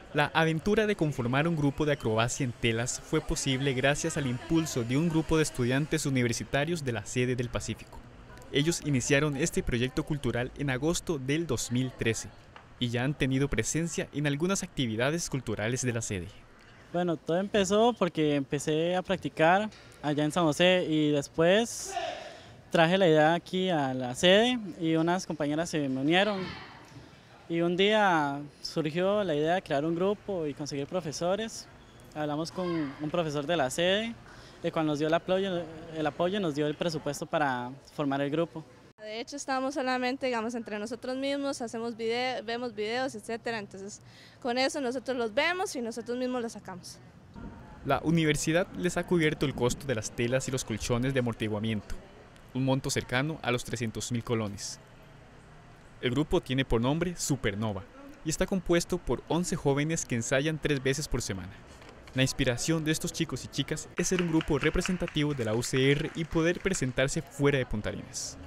La aventura de conformar un grupo de acrobacia en telas fue posible gracias al impulso de un grupo de estudiantes universitarios de la sede del Pacífico. Ellos iniciaron este proyecto cultural en agosto del 2013 y ya han tenido presencia en algunas actividades culturales de la sede. Bueno, todo empezó porque empecé a practicar allá en San José y después traje la idea aquí a la sede y unas compañeras se me unieron. Y un día surgió la idea de crear un grupo y conseguir profesores. Hablamos con un profesor de la sede, el cual nos dio el apoyo y nos dio el presupuesto para formar el grupo. De hecho, estamos solamente, digamos, entre nosotros mismos, vemos videos, etcétera. Entonces, con eso nosotros los vemos y nosotros mismos los sacamos. La universidad les ha cubierto el costo de las telas y los colchones de amortiguamiento, un monto cercano a los 300.000 colones. El grupo tiene por nombre Supernova y está compuesto por 11 jóvenes que ensayan 3 veces por semana. La inspiración de estos chicos y chicas es ser un grupo representativo de la UCR y poder presentarse fuera de Punta Arenas.